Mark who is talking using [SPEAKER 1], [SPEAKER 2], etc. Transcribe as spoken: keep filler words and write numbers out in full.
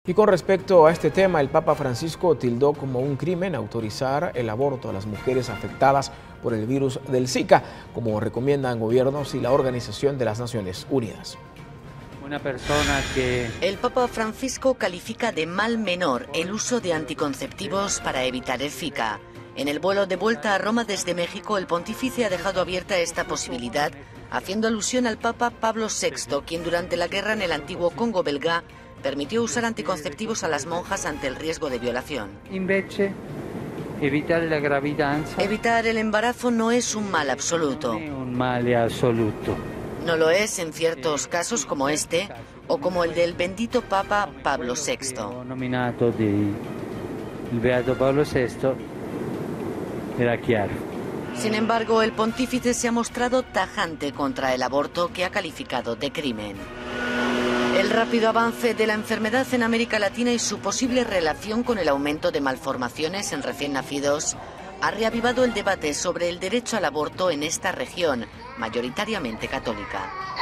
[SPEAKER 1] Y con respecto a este tema, el Papa Francisco tildó como un crimen autorizar el aborto a las mujeres afectadas por el virus del Zika, como recomiendan gobiernos y la Organización de las Naciones Unidas.
[SPEAKER 2] Una persona que...
[SPEAKER 3] El Papa Francisco califica de mal menor el uso de anticonceptivos para evitar el Zika. En el vuelo de vuelta a Roma desde México, el pontífice ha dejado abierta esta posibilidad, haciendo alusión al Papa Pablo sexto, quien durante la guerra en el antiguo Congo belga permitió usar anticonceptivos a las monjas ante el riesgo de violación.
[SPEAKER 2] Invece, evitar la gravidanza...
[SPEAKER 3] Evitar el embarazo no es un mal absoluto.
[SPEAKER 2] No es un mal absoluto.
[SPEAKER 3] No lo es en ciertos casos como este o como el del bendito Papa Pablo sexto.
[SPEAKER 2] Nominato del Beato Pablo sexto era claro.
[SPEAKER 3] Sin embargo, el pontífice se ha mostrado tajante contra el aborto, que ha calificado de crimen. El rápido avance de la enfermedad en América Latina y su posible relación con el aumento de malformaciones en recién nacidos ha reavivado el debate sobre el derecho al aborto en esta región, mayoritariamente católica.